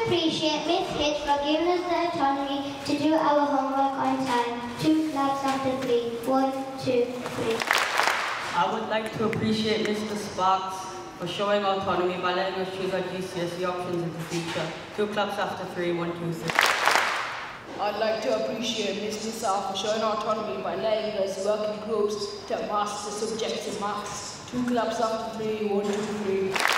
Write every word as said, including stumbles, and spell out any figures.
appreciate Miss Hitch for giving us the autonomy to do our homework on time. Two claps after three. One, two, three. I would like to appreciate Mister Sparks for showing autonomy by letting us choose our G C S E options in the future. Two claps after three. One, two, three. I'd like to appreciate Miss Nisa for showing autonomy by letting us work in groups to master subjects in maths. Two claps after three. One, two, three.